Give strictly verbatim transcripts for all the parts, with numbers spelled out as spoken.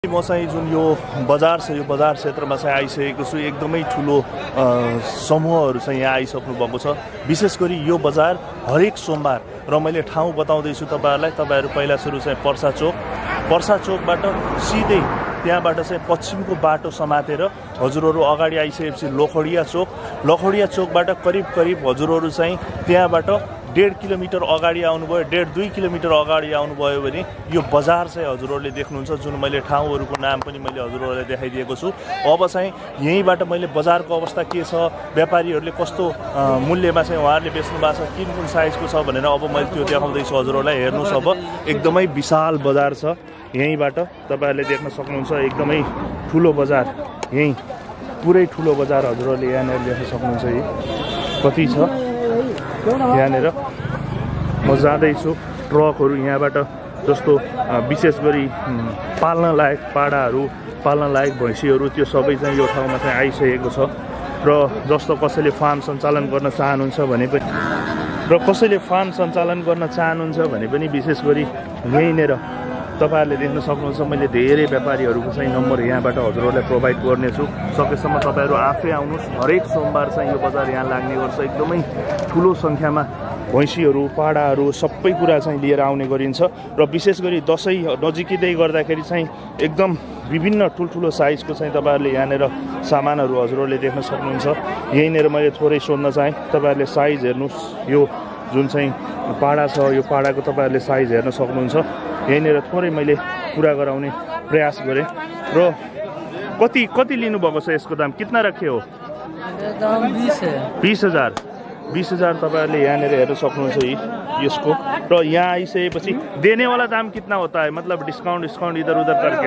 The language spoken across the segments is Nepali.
म चाहिँ जुन यो बजार छ यो बजार क्षेत्रमा चाहिँ आइसकेको छु। एकदमै ठुलो समूहहरू चाहिँ यहाँ आइसक्नु भएको छ। विशेष गरी यो बजार हरेक सोमबार र मैले ठाउँ बताउँदैछु तपाईँहरूलाई। तपाईँहरू पहिला सुरु चाहिँ पर्सा चोक पर्सा चोकबाट सिधै त्यहाँबाट चाहिँ पश्चिमको बाटो समातेर हजुरहरू अगाडि आइसकेपछि लोखडिया चोक लोखडिया चोकबाट करिब करिब हजुरहरू चाहिँ त्यहाँबाट डेढ किलोमिटर अगाडि आउनुभयो, डेढ दुई किलोमिटर अगाडि आउनुभयो भने यो बजार चाहिँ हजुरहरूले देख्नुहुन्छ। जुन मैले ठाउँहरूको नाम पनि मैले हजुरहरूलाई देखाइदिएको छु। अब चाहिँ यहीँबाट मैले बजारको अवस्था के छ, व्यापारीहरूले कस्तो मूल्यमा चाहिँ उहाँहरूले बेच्नु भएको छ, कुन कुन साइजको छ भनेर अब मैले त्यो देखाउँदैछु हजुरहरूलाई। हेर्नुहोस्, अब एकदमै विशाल बजार छ। यहीँबाट तपाईँहरूले देख्न सक्नुहुन्छ एकदमै ठुलो बजार, यहीँ पुरै ठुलो बजार हजुरहरूले यहाँनिर देख्न सक्नुहुन्छ। यही कति छ यहाँनिर म जाँदैछु। ट्रकहरू यहाँबाट जस्तो विशेष गरी पाल्न लायक पाडाहरू, पाल्न लायक भैँसीहरू त्यो सबै चाहिँ यो ठाउँमा चाहिँ आइसकेको छ। र जस्तो कसैले फार्म सञ्चालन गर्न चाहनुहुन्छ भने पनि र कसैले फार्म सञ्चालन गर्न चाहनुहुन्छ भने पनि विशेष गरी यहीँनिर तपाईँहरूले देख्न सक्नुहुन्छ। मैले धेरै व्यापारीहरूको चाहिँ नम्बर यहाँबाट हजुरहरूलाई प्रोभाइड गर्नेछु। सकेसम्म तपाईँहरू आफै आउनुहोस्। हरेक सोमबार चाहिँ यो बजार यहाँ लाग्ने गर्छ। एकदमै ठुलो सङ्ख्यामा भैँसीहरू, पाडाहरू सबै कुरा चाहिँ लिएर आउने गरिन्छ। र विशेष गरी दसैँ नजिकै गर्दाखेरि चाहिँ एकदम विभिन्न ठुल्ठुलो साइजको चाहिँ तपाईँहरूले यहाँनिर सामानहरू हजुरहरूले देख्न सक्नुहुन्छ। यहीँनिर मैले थोरै सोध्न चाहेँ। तपाईँहरूले साइज हेर्नुहोस्, यो जुन चाहिँ पाडा छ यो पाडाको तपाईँहरूले साइज हेर्न सक्नुहुन्छ। यहीँनिर थोरै मैले कुरा गराउने प्रयास गरेँ। र कति कति लिनुभएको छ यसको दाम? कितना रखे हो? बिस हजार बिस हजार तपाईँहरूले यहाँनिर हेर्न सक्नुहुन्छ यसको। र यहाँ आइसकेपछि देनेवाला दाम कितना होता है? मतलब डिस्काउंट डिस्काउंट इधर उधर करके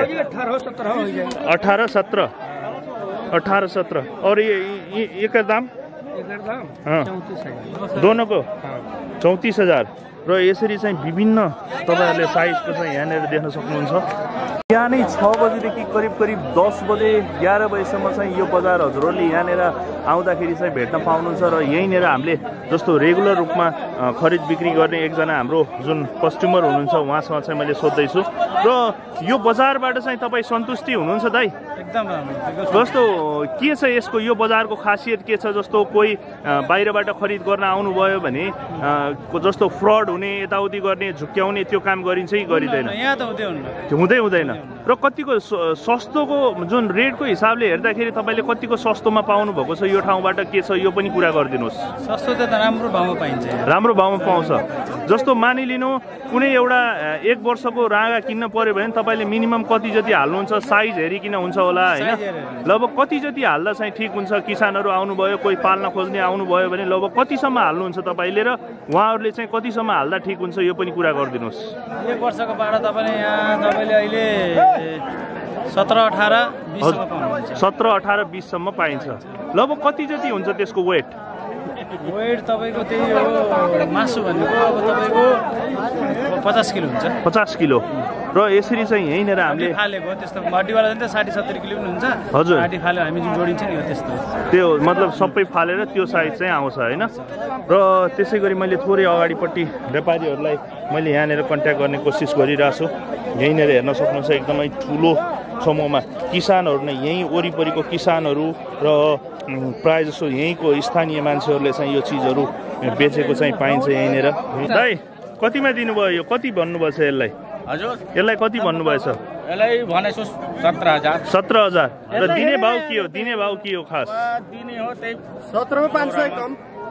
अठारह सत्रह अठारह सत्रह और ये ये का दाम? हाँ, दोनों को चौतिस हजार। र यसरी चाहिँ विभिन्न तपाईँहरूले साइजको चाहिँ यहाँनिर देख्न सक्नुहुन्छ। यहाँ नै छ बजीदेखि करिब करिब दस बजे एघार बजीसम्म चाहिँ यो बजार हजुरहरूले यहाँनिर आउँदाखेरि चाहिँ भेट्न पाउनुहुन्छ। र यहीँनिर हामीले जस्तो रेगुलर रूपमा खरिद बिक्री गर्ने एकजना हाम्रो जुन कस्टमर हुनुहुन्छ उहाँसँग चाहिँ मैले सोध्दैछु। र यो बजारबाट चाहिँ तपाईँ सन्तुष्टि हुनुहुन्छ दाइ? एकदम जस्तो के छ यसको यो बजारको खासियत के छ? जस्तो कोही बाहिरबाट खरिद गर्न आउनुभयो भने जस्तो फ्रड हुने, यताउति गर्ने, झुक्क्याउने त्यो काम गरिन्छ कि गरिँदैन? यहाँ त हुँदै हुँदै हुँदैन। र कतिको सस्तोको जुन रेटको हिसाबले हेर्दाखेरि तपाईँले कतिको सस्तोमा पाउनु भएको छ यो ठाउँबाट के छ यो पनि कुरा गरिदिनुहोस्। सस्तो त राम्रो भावमा पाइन्छ, राम्रो भावमा पाउँछ। जस्तो मानिलिनु कुनै एउटा एक वर्षको राँगा किन्न पर्यो भने तपाईँले मिनिमम कति जति हाल्नुहुन्छ? साइज हेरिकन हुन्छ होला होइन? लगभग कति जति हाल्दा चाहिँ ठिक हुन्छ? किसानहरू आउनुभयो, कोही पाल्न खोज्ने आउनुभयो भने लगभग कतिसम्म हाल्नुहुन्छ तपाईँले र उहाँहरूले चाहिँ कतिसम्म हाल्दा ठिक हुन्छ यो पनि कुरा गरिदिनुहोस्। एक वर्षको भाडा तपाईँले यहाँ तपाईँले अहिले सत्र अठार बिससम्म पाउनुहुन्छ। सत्र अठार बिससम्म पाइन्छ। लगभग कति जति हुन्छ त्यसको वेट? वेट तपाईँको त्यही हो मासु भनेको अब तपाईँको पचास किलो हुन्छ। पचास किलो। र यसरी चाहिँ यहीँनिर हामीले फालेको त्यस्तो हड्डीवाला चाहिँ साठी सत्तरी किलो पनि हुन्छ। हजुर, हड्डी फाल्यो हामी जुन जोडिन्छ नि त्यस्तो त्यो मतलब सबै फालेर त्यो साइज चाहिँ आउँछ होइन? र त्यसै गरी मैले थोरै अगाडिपट्टि व्यापारीहरूलाई मैले यहाँनिर कन्ट्याक्ट गर्ने कोसिस गरिरहेको छु। यहीँनिर हेर्न सक्नुहुन्छ एकदमै ठुलो समूहमा किसानहरू नै, यहीँ वरिपरिको किसानहरू र प्रायः जसो यहीँको स्थानीय मान्छेहरूले चाहिँ यो चिजहरू बेचेको चाहिँ पाइन्छ यहीँनिर। दाइ कतिमा दिनुभयो यो? कति भन्नुभएको छ यसलाई? हजुर, यसलाई कति भन्नुभएछ? यसलाई भनेको सत्र हजार। सत्र हजार। र दिने भाउ के हो? दिने भाउ के हो खास? दिने हो त्यही सत्रमा पाँच सय कम,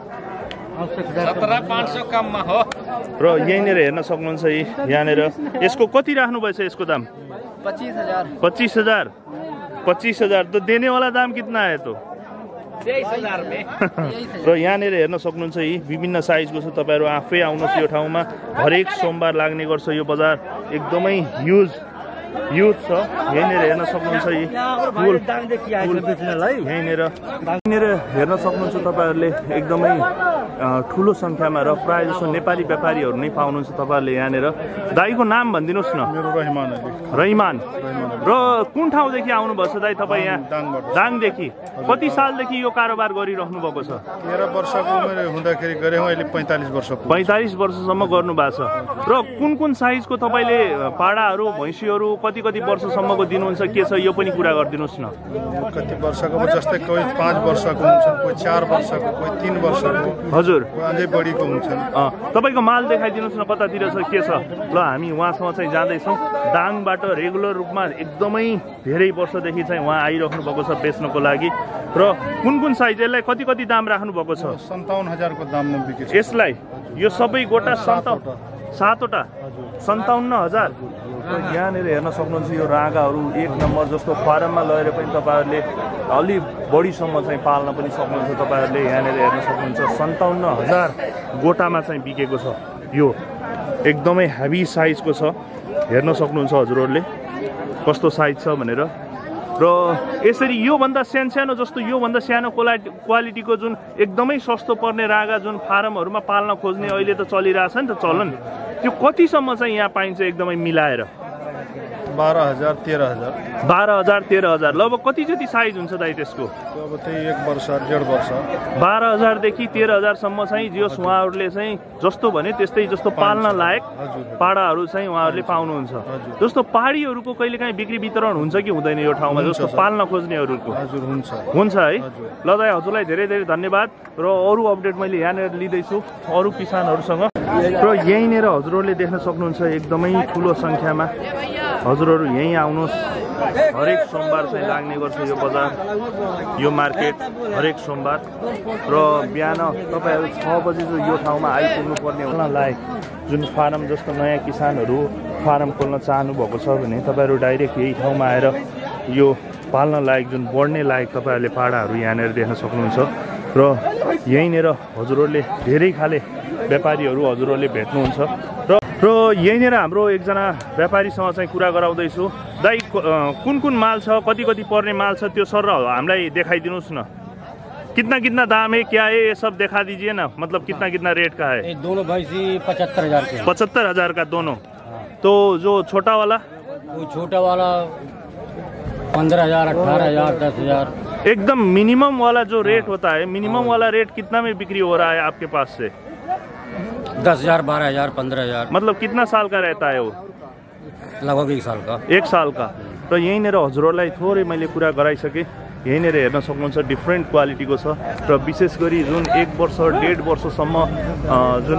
सत्र पाँच सय कममा हो। र यहीँनिर हेर्न सक्नुहुन्छ यहाँनिर यसको कति राख्नुभएछ यसको दाम? पच्चीस हजार पच्चीस हजार पच्चीस हजार तो देनेवाला दाम कितना है तो? तेइस हजार में। र यहाँनिर हेर्न सक्नुहुन्छ यी विभिन्न साइजको छ। तपाईँहरू आफै आउनुहोस् यो ठाउँमा। हरेक सोमबार लाग्ने गर्छ यो बजार। एकदमै ह्युज ह्युज छ। यहीँनिर हेर्न सक्नुहुन्छ यी फुल यहीँनिर यहीँनिर हेर्न सक्नुहुन्छ तपाईँहरूले एकदमै ठुलो सङ्ख्यामा र प्रायः जसो नेपाली व्यापारीहरू नै पाउनुहुन्छ तपाईँहरूले यहाँनिर। दाईको नाम भनिदिनुहोस् न। मेरो रहिमान रहिमान। र कुन ठाउँदेखि आउनुभएको छ दाई तपाईँ यहाँ? दाङदेखि। कति सालदेखि यो कारोबार गरिराख्नु भएको छ? तेह्र वर्षको उमेर हुँदाखेरि गरेँ, अहिले पैँतालिस वर्ष पैँतालिस वर्षसम्म गर्नु भएको छ। र कुन कुन साइजको तपाईँले पाडाहरू, भैँसीहरू कति कति वर्षसम्मको दिनुहुन्छ के छ यो पनि कुरा गरिदिनुहोस् न। कति वर्षको जस्तै कोही पाँच वर्षको हुन्छन्, कोही चार वर्षको, कोही तीन वर्षको, हजुर अझै बढीको हुन्छन्। तपाईँको माल देखाइदिनुहोस् न कतातिर छ के छ। ल हामी उहाँसँग चाहिँ जाँदैछौँ। दाङबाट रेगुलर रूपमा एकदमै धेरै वर्षदेखि चाहिँ उहाँ आइराख्नु भएको छ बेच्नको लागि। र कुन कुन साइज यसलाई कति कति दाम राख्नु भएको छ? सन्ताउन्न हजारको दाममा बिकेछ यसलाई। यो सबै गोटा सन्ताउन्न सातवटा सन्ताउन्न हजार। यहाँनिर हेर्न सक्नुहुन्छ यो रागाहरू एक नम्बर जस्तो फारममा लगेर पनि तपाईँहरूले अलि बढीसम्म चाहिँ पाल्न पनि सक्नुहुन्छ। तपाईँहरूले यहाँनिर हेर्न सक्नुहुन्छ सन्ताउन्न हजार गोटामा चाहिँ बिकेको छ। यो एकदमै हेभी साइजको छ, हेर्न सक्नुहुन्छ हजुरहरूले कस्तो साइज छ भनेर। र यसरी योभन्दा सानो सानो जस्तो योभन्दा सानो क्वालिटी क्वालिटीको जुन एकदमै सस्तो पर्ने रागा जुन फारमहरूमा पाल्न खोज्ने अहिले त चलिरहेछ नि त चलन, त्यो कतिसम्म चाहिँ यहाँ पाइन्छ एकदमै मिलाएर? बाह्र हजार तेह्र हजार बाह्र हजार तेह्र हजार लगभग कति जति साइज हुन्छ दाइ त्यसको? अब त्यही एक वर्ष डेढ वर्ष बाह्र हजारदेखि तेह्र हजारसम्म चाहिँ जस उहाँहरूले चाहिँ जस्तो भने त्यस्तै जस्तो पाल्न लायक पाडाहरू चाहिँ उहाँहरूले पाउनुहुन्छ। जस्तो पहाडीहरूको कहिलेकाहीँ बिक्री वितरण हुन्छ कि हुँदैन यो ठाउँमा जस्तो पाल्न खोज्नेहरूको? हजुर हुन्छ हुन्छ है। ल दाइ हजुरलाई धेरै धेरै धन्यवाद। र अरू अपडेट मैले यहाँनिर लिँदैछु अरू किसानहरूसँग। र यहीँनिर हजुरहरूले देख्न सक्नुहुन्छ एकदमै ठुलो सङ्ख्यामा हजुरहरू यहीँ आउनुहोस्। हरेक सोमबार चाहिँ लाग्ने गर्छ यो बजार, यो मार्केट हरेक सोमबार। र बिहान तपाईँहरू छ बजी जो यो ठाउँमा आइपुग्नु पर्ने होला लायक जुन फारम जस्तो नयाँ किसानहरू फारम खोल्न चाहनु भएको छ भने तपाईँहरू डाइरेक्ट यही ठाउँमा आएर यो पाल्न लायक जुन बढ्ने लायक तपाईँहरूले पाडाहरू यहाँनिर देख्न सक्नुहुन्छ। र यहीँनिर हजुरहरूले धेरै खाले व्यापारीहरू हजुरहरूले भेट्नुहुन्छ। र र यहीँनिर हाम्रो एकजना व्यापारीसँग चाहिँ कुरा गराउँदैछु। दाइ कुन कुन माल छ, कति कति पर्ने माल छ त्यो सर हामीलाई देखाइदिनुहोस् न। कितना कितना दाम है, क्या है, ये सब दिखा दीजिए ना। मतलब कितना कितना रेट का है? दोनों भैंसी पचहत्तर हजार के। पचहत्तर हजार का दोनों। तो जो छोटा वाला? वो छोटा वाला पंद्रह हजार अठारह हजार दस हजार। एकदम मिनिमम वाला जो रेट होता है, मिनिमम वाला रेट कितना में बिक्री हो रहा है आपके पास से? दस हजार बारह हजार पंद्रह हजार। मतलब कितना साल का रहता है वो? लगभग एक साल का। एक साल का। र यहीँनिर हजुरहरूलाई थोरै मैले कुरा गराइसकेँ। यहीँनिर हेर्न सक्नुहुन्छ डिफ्रेन्ट क्वालिटीको छ। र विशेष गरी जुन एक वर्ष डेढ वर्षसम्म जुन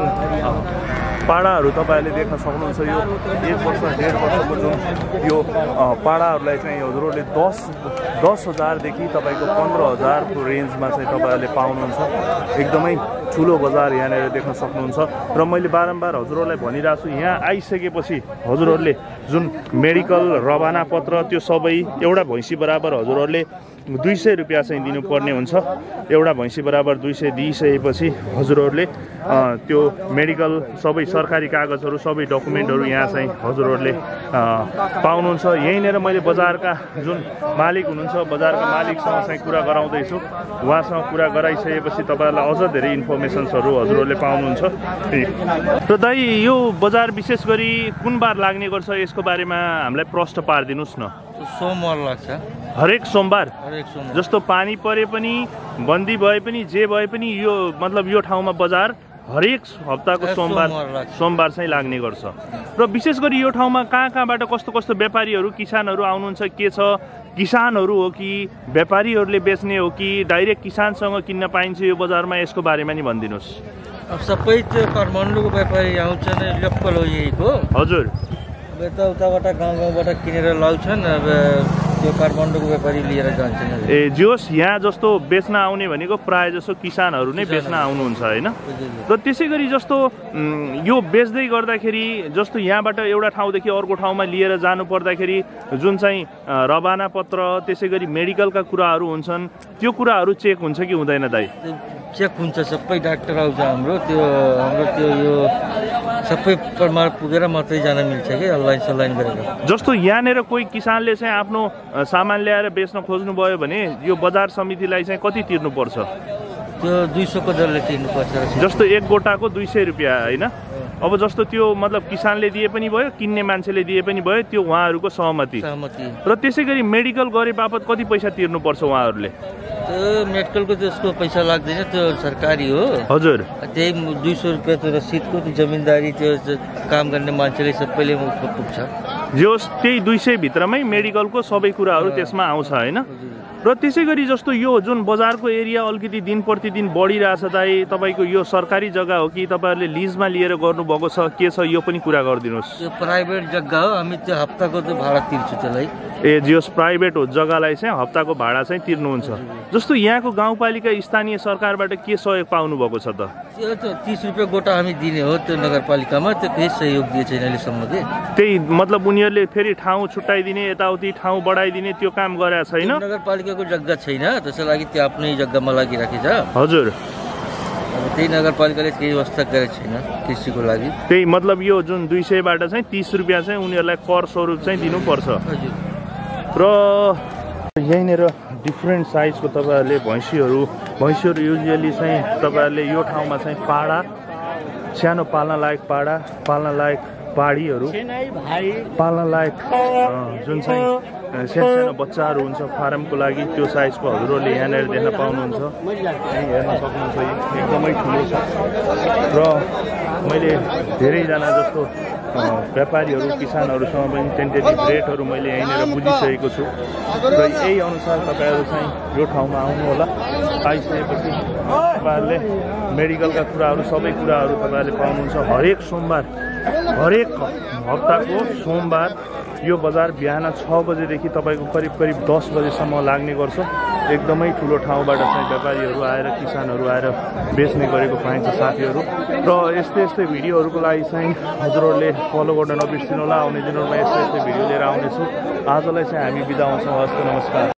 पाडाहरू तपाईँहरूले देख्न सक्नुहुन्छ यो एक वर्ष डेढ वर्षको जुन यो पाडाहरूलाई चाहिँ हजुरहरूले दस दस हजारदेखि तपाईँको पन्ध्र हजारको रेन्जमा चाहिँ तपाईँहरूले पाउनुहुन्छ। एकदमै ठुलो बजार यहाँनिर देख्न सक्नुहुन्छ। र मैले बारम्बार हजुरहरूलाई भनिरहेको छु यहाँ आइसकेपछि हजुरहरूले जुन मेडिकल रवाना पत्र त्यो सबै एउटा भैँसी बराबर हजुरहरूले दुई सय रुपियाँ चाहिँ दिनुपर्ने हुन्छ। एउटा भैँसी बराबर दुई सय दिइसकेपछि हजुरहरूले त्यो मेडिकल सबै सरकारी कागजहरू सबै डकुमेन्टहरू यहाँ चाहिँ हजुरहरूले पाउनुहुन्छ। यहीँनिर मैले बजारका जुन मालिक हुनुहुन्छ बजारका मालिकसँग चाहिँ कुरा गराउँदैछु। उहाँसँग कुरा गराइसकेपछि तपाईँहरूलाई अझ धेरै इन्फर्मेसन्सहरू हजुरहरूले पाउनुहुन्छ। र दाइ यो बजार विशेष गरी कुन बार लाग्ने गर्छ यसको बारेमा हामीलाई प्रश्न पारिदिनुहोस् न। सोमबार लाग्छ। हरेक सोमबार? हरेक सोमबार। जस्तो पानी परे पनि बन्दी भए पनि जे भए पनि यो मतलब यो ठाउँमा बजार हरेक हप्ताको सोमबार सोमबार चाहिँ लाग्ने गर्छ। र विशेष गरी यो ठाउँमा कहाँ कहाँबाट कस्तो कस्तो व्यापारीहरू किसानहरू आउनुहुन्छ के छ? किसानहरू हो कि व्यापारीहरूले बेच्ने हो कि डाइरेक्ट किसानसँग किन्न पाइन्छ यो बजारमा? यसको बारेमा नि भनिदिनुहोस्। अब सबै त्यो काठमाडौँको व्यापारी आउँछ नि, लोकल हो यहीको। हजुर। अब यता उताबाट गाउँ गाउँबाट किनेर लाउँछन्, अब त्यो काठमाडौँको व्यापारी लिएर जान्छन्। ए जोस् यहाँ जस्तो बेच्न आउने भनेको प्रायः जसो किसानहरू नै बेच्न आउनुहुन्छ होइन? र त्यसै गरी जस्तो यो बेच्दै गर्दाखेरि जस्तो यहाँबाट एउटा ठाउँदेखि अर्को ठाउँमा लिएर जानु पर्दाखेरि जुन चाहिँ रवाना पत्र त्यसै गरी मेडिकलका कुराहरू हुन्छन् त्यो कुराहरू चेक हुन्छ कि हुँदैन दाइ? चेक हुन्छ, सबै डाक्टर आउँछ हाम्रो। त्यो हाम्रो त्यो यो सबै प्रमाण पुगेर मात्रै जान मिल्छ कि अनलाइन सनलाइन गरेर। जस्तो यहाँनिर कोही किसानले चाहिँ आफ्नो सामान ल्याएर बेच्न खोज्नुभयो भने यो बजार समितिलाई चाहिँ कति तिर्नुपर्छ? त्यो दुई सौको दरले तिर्नुपर्छ। जस्तो एक गोटाको दुई सय रुपियाँ होइन? अब जस्तो त्यो मतलब किसानले दिए पनि भयो किन्ने मान्छेले दिए पनि भयो त्यो उहाँहरूको सहमति। सहमति। र त्यसै गरी मेडिकल गरे बापत कति पैसा तिर्नुपर्छ उहाँहरूले? त्यो मेडिकलको त्यसको पैसा लाग्दैन, त्यो सरकारी हो। हजुर। त्यही दुई सौ रुपियाँ त्यो रसिदको त्यो जमिनदारी त्यो काम गर्ने मान्छेले सबैले पुग्छ। जो त्यही दुई सय भित्रमै मेडिकलको सबै कुराहरू त्यसमा आउँछ होइन। र त्यसै गरी जस्तो यो जुन बजारको एरिया अलिकति दिन प्रतिदिन बढिरहेछ दाइ, तपाईँको यो सरकारी जग्गा हो कि तपाईँहरूले लिजमा लिएर गर्नुभएको छ के छ यो पनि कुरा गरिदिनुहोस्। यो प्राइभेट जग्गा हो, हामी त्यो हप्ताको चाहिँ भाडा तिर्छु त्यसलाई। ए जियोस् प्राइभेट हो, जग्गालाई चाहिँ हप्ताको भाडा चाहिँ तिर्नुहुन्छ। जस्तो यहाँको गाउँपालिका स्थानीय सरकारबाट के सहयोग पाउनु भएको छ त? त्यो त तिस रुपियाँ गोटा हामी दिने हो त्यो नगरपालिकामा, त्यो केही सहयोग दिए छैन अहिलेसम्म के। त्यही मतलब उनीहरूले फेरि ठाउँ छुट्याइदिने यताउति ठाउँ बढाइदिने त्यो काम गरेको छैन। नगरपालिकाको जग्गा छैन त्यसको लागि त्यो आफ्नै जग्गामा लागिराखेछ। हजुर अब त्यही नगरपालिकाले केही व्यवस्था गरेको छैन कृषिको लागि। त्यही मतलब यो जुन दुई सयबाट चाहिँ तिस रुपियाँ चाहिँ उनीहरूलाई कर स्वरूप चाहिँ दिनुपर्छ। र यहीँनिर डिफ्रेन्ट साइजको तपाईँहरूले भैँसीहरू भैँसीहरू युजुअली चाहिँ तपाईँहरूले यो ठाउँमा चाहिँ पाडा, सानो पाल्न लायक पाडा, पाल्न लायक पाडीहरू, पाल्न लायक जुन चाहिँ सानो बच्चाहरू हुन्छ फार्मको लागि त्यो साइजको हजुरहरूले यहाँनिर देख्न पाउनुहुन्छ। हेर्न सक्नुहुन्छ एकदमै ठुलो छ। र मैले धेरैजना जस्तो व्यापारीहरू किसानहरूसँग पनि टेन्टेटिभ रेटहरू मैले यहीँनिर बुझिसकेको छु। र यही अनुसार तपाईँहरू चाहिँ यो ठाउँमा आउनु होला। आइसकेपछि तपाईँहरूले मेडिकलका कुराहरू सबै कुराहरू तपाईँहरूले पाउनुहुन्छ। हरेक सोमबार हरेक हप्ताको सोमबार यो बजार बिहान छ बजेदेखि तपाईँको करिब करिब दस बजेसम्म लाग्ने गर्छ। एकदमै ठुलो ठाउँबाट चाहिँ व्यापारीहरू आएर किसानहरू आएर बेच्ने गरेको पाइन्छ साथीहरू। र यस्तै यस्तै भिडियोहरूको लागि चाहिँ हजुरहरूले फलो गर्न नबिर्सिनु होला। आउने दिनहरूमा यस्तै यस्तै भिडियो लिएर आउनेछु। आजलाई चाहिँ हामी बिदा हुन्छौँ। हस्त नमस्कार।